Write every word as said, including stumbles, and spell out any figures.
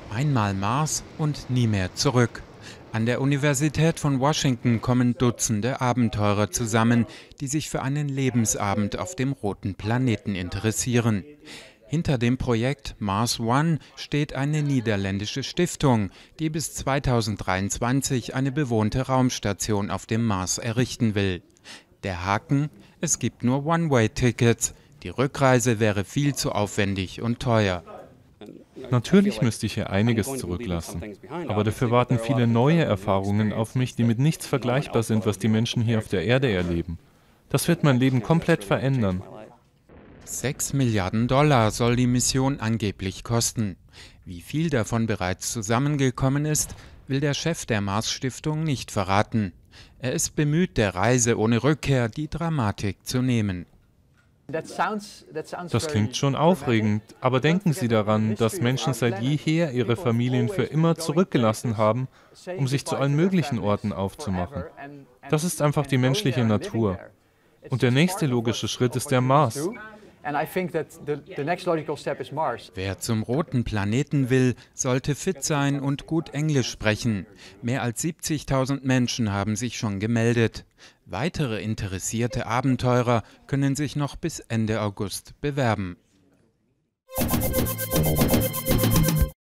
Einmal Mars und nie mehr zurück. An der Universität von Washington kommen Dutzende Abenteurer zusammen, die sich für einen Lebensabend auf dem roten Planeten interessieren. Hinter dem Projekt Mars One steht eine niederländische Stiftung, die bis zweitausenddreiundzwanzig eine bewohnte Raumstation auf dem Mars errichten will. Der Haken: Es gibt nur One-Way-Tickets. Die Rückreise wäre viel zu aufwendig und teuer. Natürlich müsste ich hier einiges zurücklassen, aber dafür warten viele neue Erfahrungen auf mich, die mit nichts vergleichbar sind, was die Menschen hier auf der Erde erleben. Das wird mein Leben komplett verändern. Sechs Milliarden Dollar soll die Mission angeblich kosten. Wie viel davon bereits zusammengekommen ist, will der Chef der Mars-Stiftung nicht verraten. Er ist bemüht, der Reise ohne Rückkehr die Dramatik zu nehmen. Das klingt schon aufregend, aber denken Sie daran, dass Menschen seit jeher ihre Familien für immer zurückgelassen haben, um sich zu allen möglichen Orten aufzumachen. Das ist einfach die menschliche Natur. Und der nächste logische Schritt ist der Mars. Wer zum roten Planeten will, sollte fit sein und gut Englisch sprechen. Mehr als siebzigtausend Menschen haben sich schon gemeldet. Weitere interessierte Abenteurer können sich noch bis Ende August bewerben.